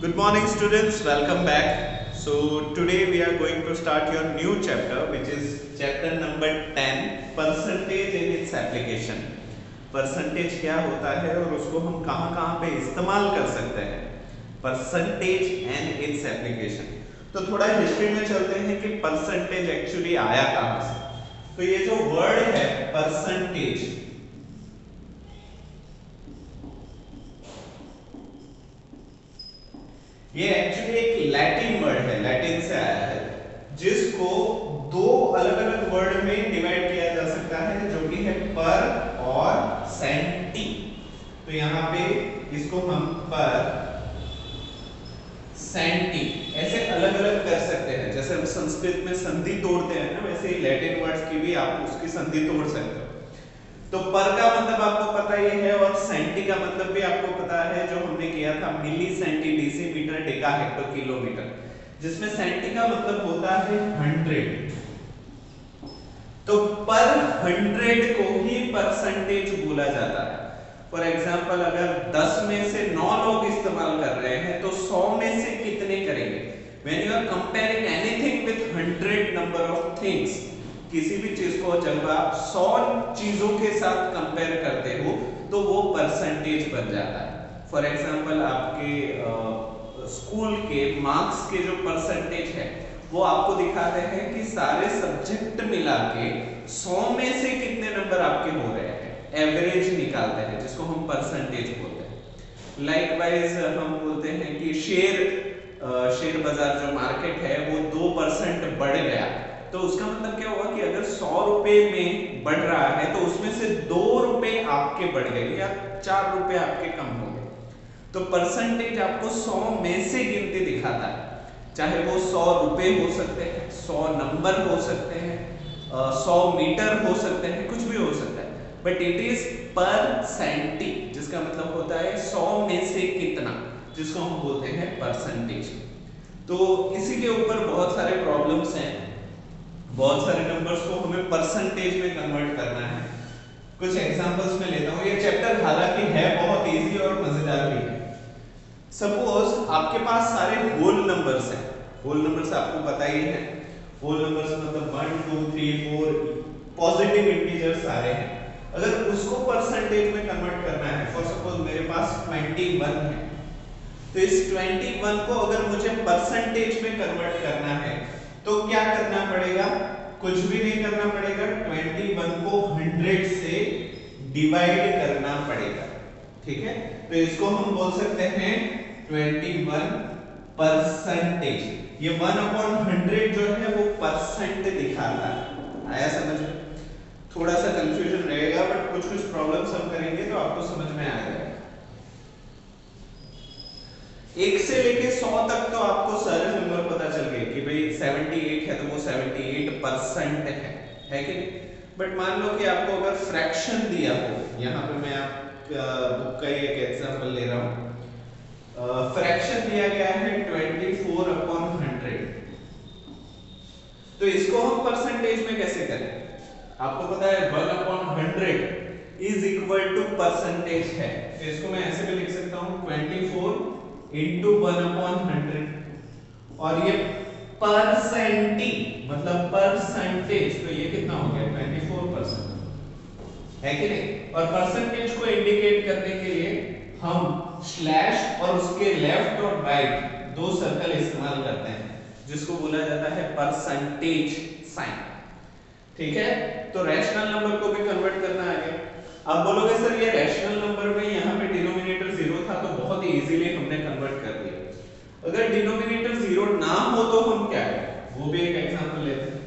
Good morning students, welcome back. So today we are going to start your new chapter which is chapter number 10 percentage and its application. Percentage क्या होता है और उसको हम कहाँ पे इस्तेमाल कर सकते हैं, परसेंटेज एंड इट्स एप्लीकेशन। तो थोड़ा हिस्ट्री में चलते हैं कि परसेंटेज एक्चुअली आया कहाँ से। तो ये जो वर्ड है परसेंटेज, ये एक्चुअली एक लैटिन वर्ड है, लैटिन से आया है, जिसको दो अलग अलग वर्ड में डिवाइड किया जा सकता है जो कि है पर और सेंटी। तो यहाँ पे इसको हम पर सेंटी ऐसे अलग अलग कर सकते हैं। जैसे हम संस्कृत में संधि तोड़ते हैं ना, वैसे ही लैटिन वर्ड्स की भी आप उसकी संधि तोड़ सकते हो। तो पर का मतलब आपको पता ही है और सेंटी का मतलब भी आपको पता है, जो हमने किया था milli centi decimeter deca hecto kilometer, जिसमें सेंटी का मतलब होता है 100। तो पर 100 को ही परसेंटेज बोला जाता है। फॉर एग्जांपल अगर 10 में से 9 लोग इस्तेमाल कर रहे हैं तो 100 में से कितने करेंगे। When you are comparing anything with 100 number of things, किसी भी चीज को जब आप 100 चीजों के साथ कंपेयर करते हो तो वो परसेंटेज बन जाता है। फॉर एग्जांपल आपके स्कूल के मार्क्स के जो परसेंटेज है वो आपको दिखाते हैं कि सारे सब्जेक्ट मिला के 100 में से कितने नंबर आपके हो रहे हैं, एवरेज निकालते हैं, जिसको हम परसेंटेज बोलते हैं। लाइकवाइज हम बोलते हैं कि शेयर बाजार जो मार्केट है वो 2% बढ़ गया, तो उसका मतलब क्या हुआ कि अगर 100 रुपए में बढ़ रहा है तो उसमें से 2 रुपए आपके बढ़ गए या 4 रुपए आपके कम हो गए। तो परसेंटेज आपको 100 में से गिनती दिखाता है, चाहे वो 100 रुपए हो सकते हैं, 100 नंबर हो सकते हैं, 100 मीटर हो सकते हैं, कुछ भी हो सकता है, बट इट इज परसेंटी, जिसका मतलब होता है 100 में से कितना, जिसको हम बोलते हैं परसेंटेज। तो इसी के ऊपर बहुत सारे प्रॉब्लम्स हैं, बहुत सारे नंबर्स को हमें परसेंटेज में कन्वर्ट करना है। कुछ एग्जांपल्स में लेता हूं। ये चैप्टर हालांकि है बहुत इजी और मजेदार भी है। सपोज आपके पास सारे होल नंबर्स हैं, होल नंबर्स आपको पता ही है, होल नंबर्स मतलब 1 2 3 4 पॉजिटिव इंटीजर्स सारे हैं। अगर उसको परसेंटेज में कन्वर्ट करना है, फॉर सपोज मेरे पास 21 है, तो इस 21 को अगर मुझे परसेंटेज में कन्वर्ट करना है तो क्या करना पड़ेगा, कुछ भी नहीं करना पड़ेगा, 21 को 100 से डिवाइड करना पड़ेगा। ठीक है, तो इसको हम बोल सकते हैं 21 परसेंटेज। ये 1/100 जो है वो परसेंट दिखाता है। आया समझ में? थोड़ा सा कंफ्यूजन रहेगा बट कुछ कुछ प्रॉब्लम्स हम करेंगे तो आपको समझ में आ जाएगा। 1 से लेके 100 तक तो आपको सारे नंबर पता चल गए कि भाई 78 है तो वो 78% है कि नहीं। बट मान लो कि आपको अगर फ्रैक्शन दिया हो, यहाँ पे मैं आप बुक का ही एक एग्जांपल ले रहा हूँ, फ्रैक्शन दिया गया है 24/100, तो इसको हम परसेंटेज में कैसे करें। आपको पता है 1/100 इज इक्वल टू परसेंटेज है, तो इसको मैं ऐसे भी लिख सकता हूँ 24 इंटू 1/100, और ये परसेंटी मतलब परसेंटेज, तो ये कितना हो गया 24% है कि नहीं। और परसेंटेज को इंडिकेट करने के लिए हम स्लैश और उसके लेफ्ट और राइट 2 सर्कल इस्तेमाल करते हैं, जिसको बोला जाता है परसेंटेज साइन। ठीक है, तो रैशनल नंबर को भी कन्वर्ट करना आ गया। अब बोलोगे सर ये रैशनल नंबर में यहाँ पे डिनोमिनेटर 0 था तो बहुत ही इजीली हमने कन्वर्ट कर दिया। अगर डिनोमिनेटर 0 ना हो तो हम क्या करें, वो भी एक एग्जांपल लेते हैं।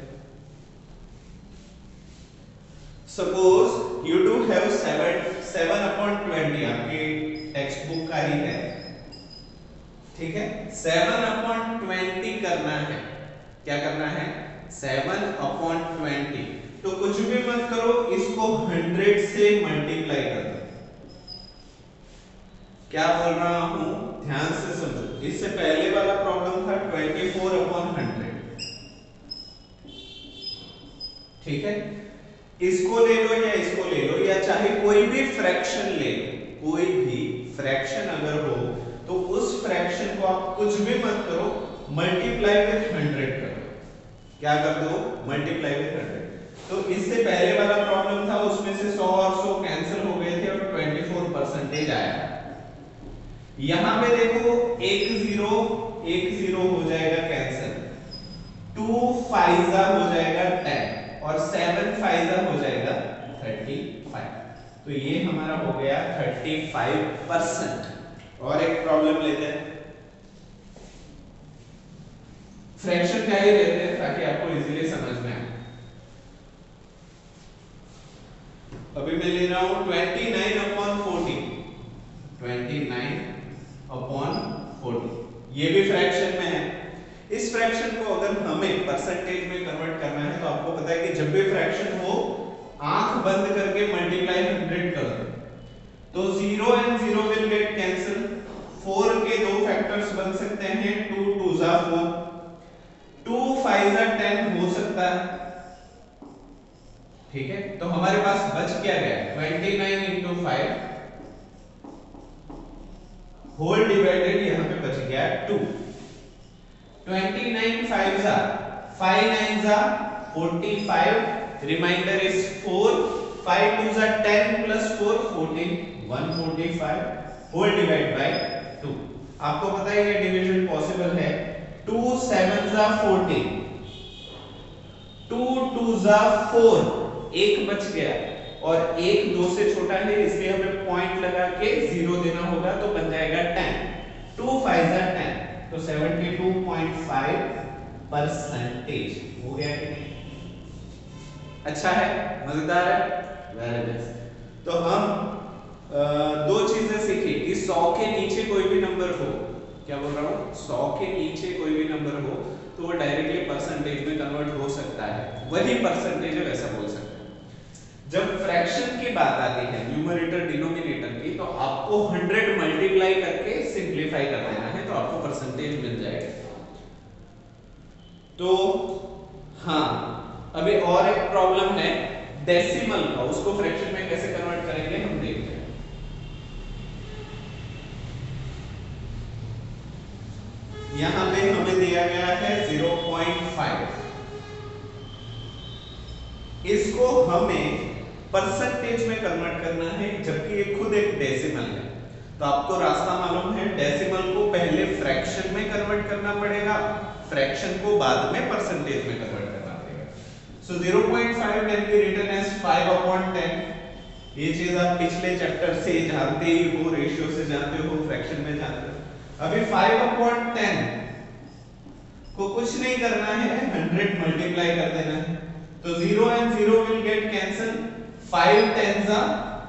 सपोज यू डू हैव 7/20, आपके टेक्स्ट बुक का ही है। ठीक है, 7/20 करना है, क्या करना है 7/20, तो कुछ भी मत करो, इसको 100 से मल्टीप्लाई कर दो। क्या बोल रहा हूं, ध्यान से समझो। इससे पहले वाला प्रॉब्लम था 24/100, ठीक है, इसको ले लो या इसको ले लो या चाहे कोई भी फ्रैक्शन ले लो, कोई भी फ्रैक्शन अगर हो तो उस फ्रैक्शन को आप कुछ भी मत करो, मल्टीप्लाई विथ 100 करो। क्या कर दो? Multiply with 100। तो इससे पहले वाला प्रॉब्लम था, उसमें से 100 और 100 कैंसिल हो गए थे और 24% आया। यहां पे देखो एक जीरो हो जाएगा कैंसिल, 2 फाइजा हो जाएगा 10 और 7 फाइजा हो जाएगा 35। तो ये हमारा हो गया 35%। और एक प्रॉब्लम लेते हैं, फ्रैक्शन का ही लेते हैं ताकि आपको इजीली समझ में आए। अभी मैं ले रहा हूं 29/40, 29/40, ये भी फ्रैक्शन में है। इस फ्रैक्शन को अगर हमें परसेंटेज में कन्वर्ट करना है तो आपको पता है कि जब भी फ्रैक्शन हो आंख बंद करके मल्टीप्लाई 100 कर दो, तो 0 and 0 विल गेट कैंसिल। 4 के दो फैक्टर्स बन सकते हैं, 2 2 जा 4, 2 5 जा 10 हो सकता है, ठीक है। तो हमारे पास बच क्या गया? 29 into 5 होल डिवाइडेड, यहां पे बच गया 2। 29 5 जा 5 9 जा 45, रिमाइंडर इज 4, 5 2 जा 10 plus 4 14, 145 होल डिवाइड बाय 2। आपको पता है ये डिवीजन पॉसिबल है। 2 7 जा 14, 2 2 जा 4, एक बच गया और एक 2 से छोटा है, इसलिए हमें पॉइंट लगा के 0 देना होगा, तो बन जाएगा 10। 2 5 जा 10, तो 72.5% हो गया कि नहीं? अच्छा है, मजेदार है, वेरी नाइस। तो हम दो चीजें सीखी कि 100 के नीचे कोई भी नंबर हो, क्या बोल रहा हूँ, 100 के नीचे कोई भी नंबर हो तो वो डायरेक्टली परसेंटेज में कन्वर्ट हो सकता है, वही परसेंटेज है वैसा बोल सकते हैं। जब फ्रैक्शन की बात आती है, न्यूमरेटर डिनोमिनेटर की, तो आपको 100 मल्टीप्लाई करके सिंप्लीफाई कर देना है, तो आपको परसेंटेज मिल जाएगा। तो हाँ, अभी और एक प्रॉब्लम है डेसिमल का, उसको फ्रैक्शन में कैसे कन्वर्ट करेंगे हम देखते हैं। यहां पे हमें दिया गया है 0.5, इसको हमें परसेंटेज में कन्वर्ट करना है, जबकि ये खुद एक डेसिमल है। तो आपको रास्ता मालूम है, डेसिमल को पहले फ्रैक्शन में कन्वर्ट करना पड़ेगा, फ्रैक्शन को बाद में परसेंटेज में कन्वर्ट करना पड़ेगा। So 0.5 can be written as 5/10। ये चीज आप पिछले चैप्टर से जानते ही हो, रेशियो से जानते हो, फ्रैक्शन में जानते हो। अभी 5/10 को कुछ नहीं करना है, 100 मल्टीप्लाई कर देना है, तो 0 and 0 will get cancel, 5 10s are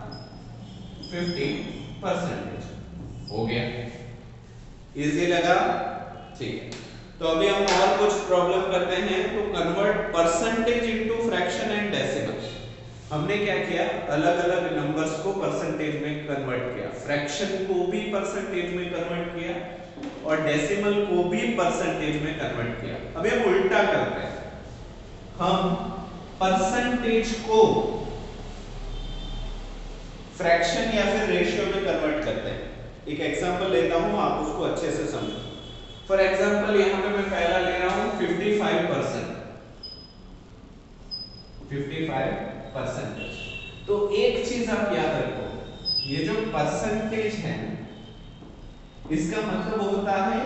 50%। हो गया, इजी लगा, ठीक है। तो अभी हम और कुछ प्रॉब्लम करते हैं। तो convert percentage into fraction and decimal. हमने क्या किया, अलग अलग नंबर्स को परसेंटेज में कन्वर्ट किया, फ्रैक्शन को भी परसेंटेज में कन्वर्ट किया और डेसिमल को भी परसेंटेज में कन्वर्ट किया। अभी हम उल्टा करते हैं, हम परसेंटेज को फ्रैक्शन या फिर रेशियो में कन्वर्ट करते हैं। एक एग्जांपल लेता हूं, आप उसको अच्छे से समझो। फॉर एग्जांपल यहां पे मैं पहला ले रहा हूं 55%। तो एक चीज आप याद रखो, ये जो परसेंटेज है इसका मतलब होता है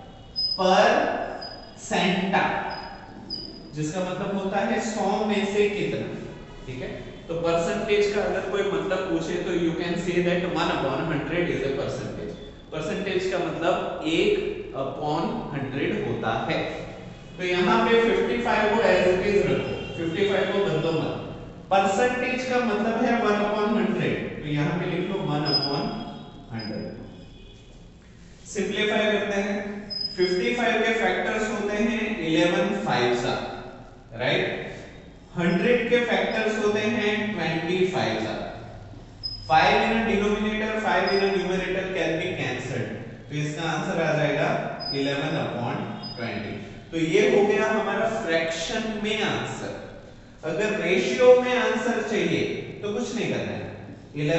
परसेंटा, जिसका मतलब होता है 100 में से कितना, ठीक है। तो परसेंटेज का अगर कोई मतलब पूछे तो you can say that 1/100 is a percentage. Percentage का मतलब 1/100 होता है। तो यहाँ पे 55 को एज इट इज रखो, 55 को बदलो मत। परसेंटेज का मतलब है 1/100, तो यहाँ पे लिख लो 1/100। सिंप्लीफाई करते हैं, 55 के फैक्टर्स होते हैं 11 5s, राइट। 100 के फैक्टर्स होते हैं 25s। 5 in denominator, 5 in numerator can be cancelled, तो इसका आंसर आ जाएगा 11/20। तो ये हो गया हमारा फ्रैक्शन में आंसर। अगर रेशियो में आंसर चाहिए तो कुछ नहीं करना है,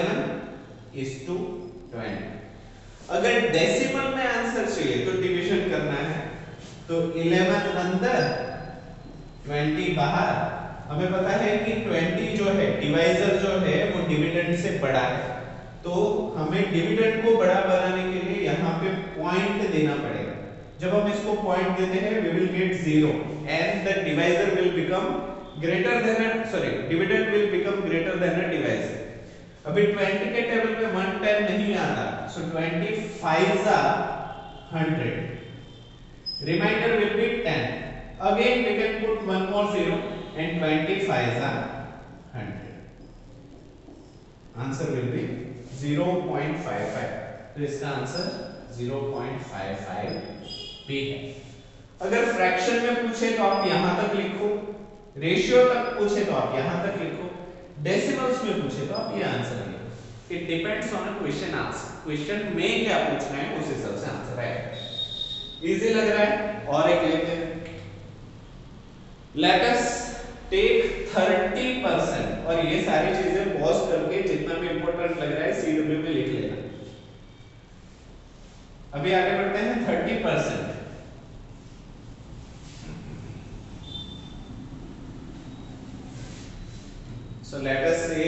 11:20। अगर डेसिमल में आंसर चाहिए तो डिवीजन तो 11 अंदर 20 बाहर। हमें पता है कि 20 जो है डिवाइजर जो है वो डिविडेंड से बड़ा है, तो हमें डिविडेंड को बड़ा बनाने के लिए यहाँ पे पॉइंट देना पड़ेगा। जब हम इसको पॉइंट देते हैं we will get 0 and the divisor will become greater than dividend will become greater than a divisor। अभी 20 के टेबल पे 110 नहीं आता, so 25 are 100, remainder will be 10, again we can put one more 0 and 25 are 100, answer will be 0.55। तो इसका answer 0.55 भी है। अगर फ्रैक्शन में पूछे तो आप यहां तक लिखो, रेशियो तक पूछे तो आप यहां तक लिखो, डेसिमल्स में पूछे तो आप ये आंसर लिखो। It depends on a question answer, question में क्या पूछना है उस हिसाब से आंसर आएगा। इजी लग रहा है? और एक लेते हैं, लेट अस टेक 30%, और ये सारी चीजें पॉज करके जितना भी इंपॉर्टेंट लग रहा है CW में लिख लेना। अभी आगे बढ़ते हैं 30%। So let us say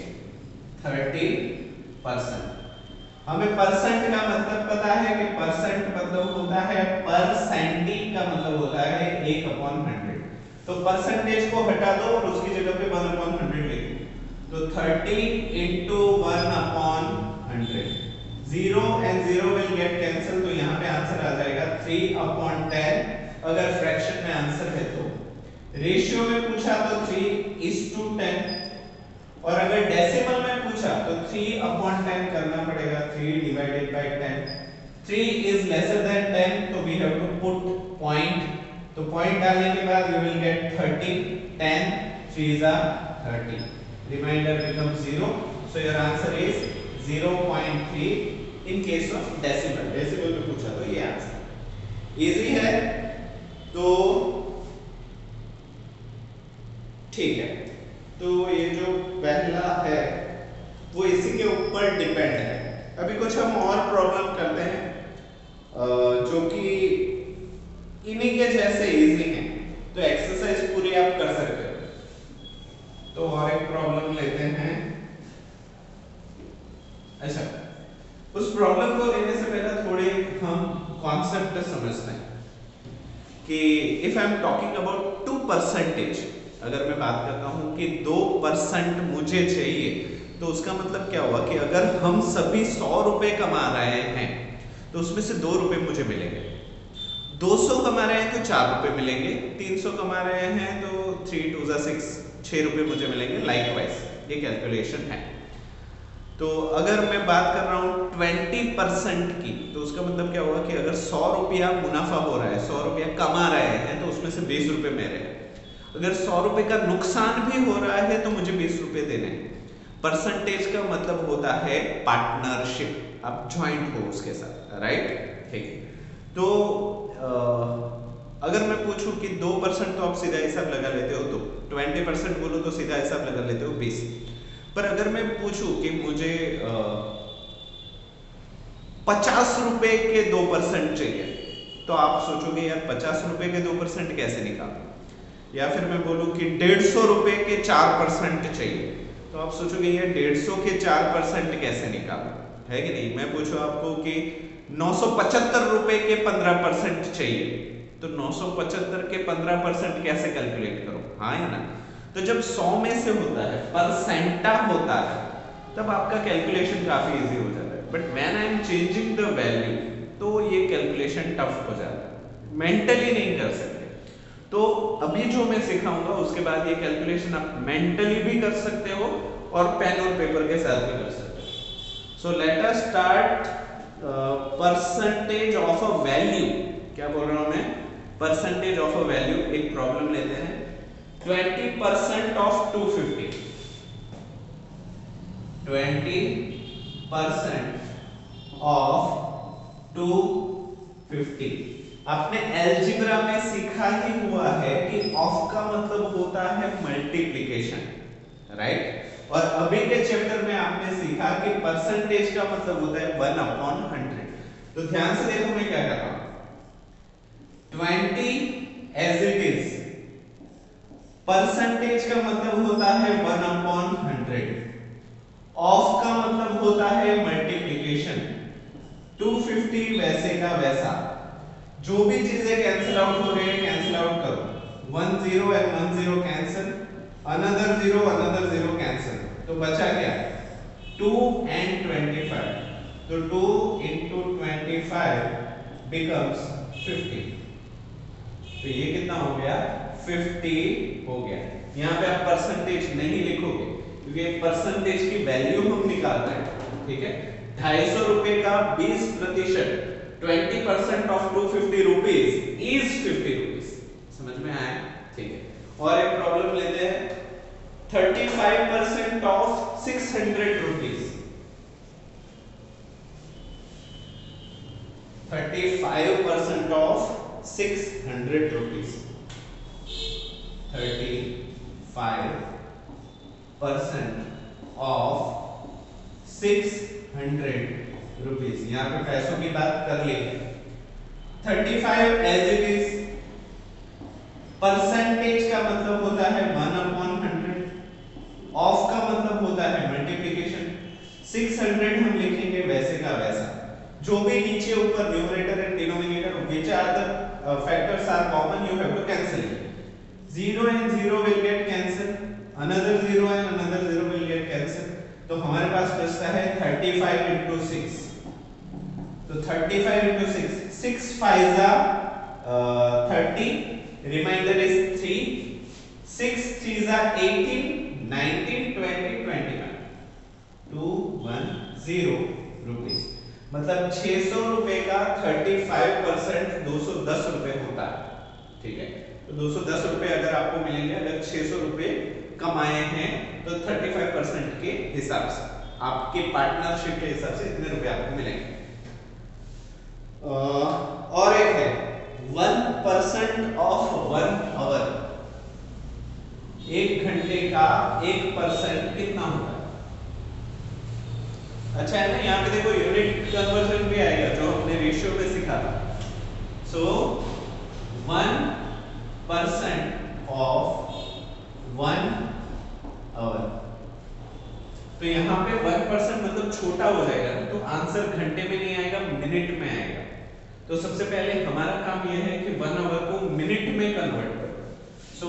30%। हमें परसेंट का मतलब पता है कि परसेंट मतलब होता है परसेंटिंग का मतलब होता है 1/100। तो परसेंटेज को हटा दो और उसकी जगह पे 1/100 लिख दो। तो 30 into 1/100, 0 and 0 will get cancel, तो यहाँ पे आंसर आ जाएगा 3/10। अगर फ्रैक्शन में आंसर है तो, रेशियो में पूछा तो 3:10, और अगर डेसिमल में पूछा तो 3/10 करना पड़ेगा, 3 divided by 10। 3 is lesser than 10, तो we have to put point। तो पॉइंट डालने के बाद we will get 30, 10 3s are 30, remainder becomes 0, so your answer is 0.3 in case of decimal। Decimal में पूछा तो ये आंसर इजी है। तो ठीक है, तो ये जो पहला है वो इसी के ऊपर डिपेंड है। अभी कुछ हम और प्रॉब्लम करते हैं जो कि इन्हीं के जैसे इजी हैं, तो एक्सरसाइज पूरी आप कर सकते हो। तो और एक प्रॉब्लम लेते हैं। अच्छा, उस प्रॉब्लम को लेने से पहले थोड़े हम कॉन्सेप्ट समझते हैं कि if I am talking about 2%, अगर मैं बात करता हूं कि 2% मुझे चाहिए, तो उसका मतलब क्या हुआ कि अगर हम सभी 100 रुपए कमा रहे हैं तो उसमें से 2 रुपए मुझे मिलेंगे, 200 कमा रहे हैं तो 4 रुपए मिलेंगे, 300 कमा रहे हैं तो 3 2 6, 6 रुपए मुझे मिलेंगे। लाइकवाइज ये कैलकुलेशन है। तो अगर मैं बात कर रहा हूँ 20% की, तो उसका मतलब क्या हुआ कि अगर 100 रुपया मुनाफा हो रहा है, 100 रुपया कमा रहे हैं, तो उसमें से 20 रुपए मेरे हैं। अगर 100 रुपए का नुकसान भी हो रहा है तो मुझे 20 रुपए देने हैं। परसेंटेज का मतलब होता है पार्टनरशिप, आप ज्वाइंट हो उसके साथ, राइट? ठीक है। तो अगर मैं पूछूं कि 2% तो आप सीधा हिसाब लगा लेते हो, तो 20% बोलो तो सीधा हिसाब लगा लेते हो 20। पर अगर मैं पूछूं कि मुझे 50 रुपए के 2% चाहिए, तो आप सोचोगे यार 50 रुपए के 2% कैसे निकालूं? या फिर मैं बोलूं कि 150 रुपए के 4% चाहिए, तो आप सोचोगे ये 150 के 4% कैसे निकालूं, है कि नहीं? मैं पूछूं आपको कि 975 रुपए के 15% चाहिए, तो 975 के 15% कैसे कैलकुलेट करूं? हाँ या ना? तो जब 100 में से होता है, परसेंटा होता है, तब आपका कैलकुलेशन काफी इजी हो जाता है। But when I am changing the value, तो ये कैलकुलेशन टफ हो जाता है, मेंटली नहीं कर सकते। तो अभी जो मैं सिखाऊंगा उसके बाद ये कैलकुलेशन आप मेंटली भी कर सकते हो और पेन और पेपर के साथ भी कर सकते हो। So let us start percentage of a value. क्या बोल रहा हूं मैं? Percentage of a value. एक प्रॉब्लम लेते हैं। 20% ऑफ 250, 20% ऑफ 250। आपने अलजेब्रा में सीखा ही हुआ है कि ऑफ का मतलब होता है मल्टीप्लिकेशन, राइट? और अभी के चैप्टर में आपने सीखा कि परसेंटेज का मतलब होता है 1/100। तो ध्यान से देखो मैं क्या कर रहा हूं। परसेंटेज का मतलब होता है 1/100, ऑफ का मतलब होता है मल्टीप्लिकेशन। 250 वैसे का वैसा, जो भी चीजें कैंसिल आउट हो रही है कैंसिल आउट करो। 1 0 and 1 0 कैंसिल, another 0 कैंसिल, तो बचा क्या 2 and 25, तो 2 into 25 becomes 50, तो ये कितना हो गया 50 हो गया। यहाँ पे आप परसेंटेज नहीं लिखोगे क्योंकि परसेंटेज की वैल्यू हम निकाल रहे हैं, ठीक है। 250 रुपए का 20%, 20% ऑफ 250 रुपीज इज 50 रुपीज। समझ में आया, ठीक है। और एक प्रॉब्लम लेते हैं, 35% of 600 rupees, 35% of 600 rupees, 35% of 600 rupees. यहाँ पे पैसों की बात कर ली, 35 एज इट इज, परसेंटेज का मतलब होता है 1/100, ऑफ का मतलब होता है मल्टीप्लिकेशन, 600 हम लिखेंगे वैसे का वैसा, जो भी नीचे ऊपर numerator and denominator which are the factors are common you have to cancel it. 0 and 0 will get cancelled, another 0 and another 0 will get cancelled, तो हमारे पास बचता है 35 into 6, तो 35 into 6, 6 5s are 30, remainder is 3, 6 3s are 18, 19 20 21, 210 rupees, मतलब 600 रुपए का 35% 210 रुपए होता है, ठीक है। तो 210 रुपए अगर आपको मिलेंगे, अगर 600 रुपए कमाए हैं तो 35% के हिसाब से, आपके पार्टनरशिप के हिसाब से इतने रुपए आपको मिलेंगे। और एक है 1% ऑफ 1 आवर, 1 घंटे का 1% कितना होता है? अच्छा है ना, यहाँ पे देखो यूनिट कन्वर्जन भी आएगा जो हमने रेशियो में सीखा था। सो 1% ऑफ 1 आवर, तो यहाँ पे 1% मतलब छोटा हो जाएगा ना, तो आंसर घंटे में नहीं आएगा, मिनट में आएगा। तो सबसे पहले हमारा काम यह है कि 1 आवर को मिनट में कन्वर्ट करो। सो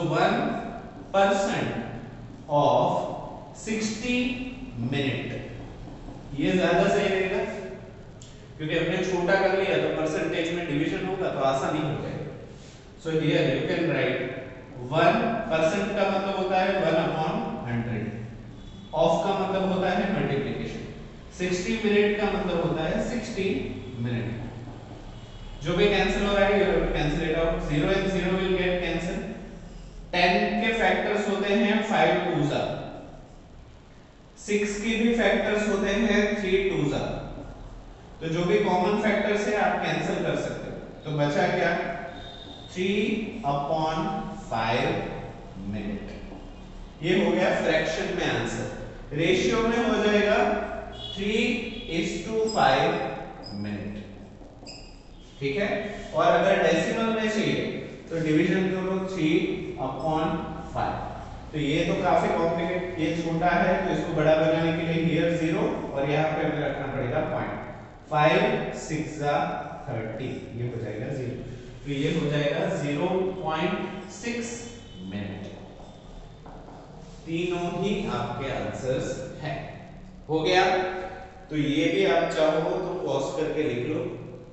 1% ऑफ 60 मिनट, ये ज्यादा सही रहेगा क्योंकि हमने छोटा कर लिया तो परसेंटेज में डिवीजन होगा तो आसानी हो जाएगी। So here you can write 1% का मतलब होता है 1/100, ऑफ का मतलब होता है मल्टीप्लिकेशन, 60 मिनट का मतलब होता है 60 मिनट। जो भी कैंसिल हो रहा है you have to cancel it out, 0 and 0 will get cancelled, 10 के फैक्टर्स होते हैं 5 2s, 6 के भी फैक्टर्स होते हैं 3 2s, तो जो भी कॉमन फैक्टर्स है आप कैंसिल कर सकते हो। तो बचा क्या 3/5 मिनट, ये हो गया फ्रैक्शन में आंसर। रेशियो में हो जाएगा 3:5 मिनट, ठीक है। और अगर डेसिमल में चाहिए तो डिवीजन करो 3/5, तो ये तो काफी कॉम्प्लिकेट, ये छोटा है तो इसको बड़ा बनाने के लिए हियर 0 और यहाँ पे हमें रखना पड़ेगा पॉइंट, 5 6 30, ये हो जाएगा 0, तो ये हो जाएगा 0.6 मिनट। तीनों ही आपके आंसर्स हैं, हो गया। तो ये भी आप चाहो तो पॉज करके लिख लो।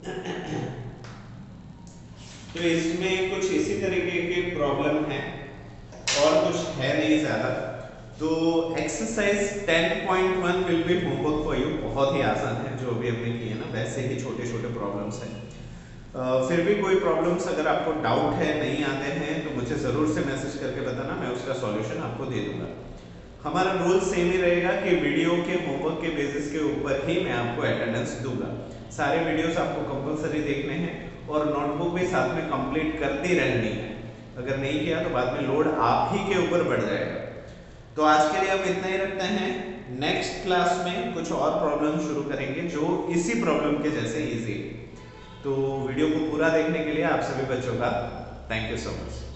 तो इसमें कुछ इसी तरीके के प्रॉब्लम है और कुछ है नहीं ज्यादा। तो exercise 10.1 will be homework for you, बहुत ही आसान है, जो अभी हमने किए ना वैसे ही छोटे छोटे प्रॉब्लम्स हैं। फिर भी कोई प्रॉब्लम्स अगर आपको डाउट है, नहीं आते हैं, तो मुझे ज़रूर से मैसेज करके बताना, मैं उसका सॉल्यूशन आपको दे दूंगा। हमारा रूल सेम ही रहेगा कि वीडियो के होमवर्क के बेसिस के ऊपर ही मैं आपको अटेंडेंस दूंगा। सारे वीडियोस आपको कंपलसरी देखने हैं और नोटबुक भी साथ में कंप्लीट करती रहनी है। अगर नहीं किया तो बाद में लोड आप ही के ऊपर बढ़ जाएगा। तो आज के लिए हम इतना ही रखते हैं, नेक्स्ट क्लास में कुछ और प्रॉब्लम शुरू करेंगे जो इसी प्रॉब्लम के जैसे इजी है। तो वीडियो को पूरा देखने के लिए आप सभी बच्चों का थैंक यू सो मच।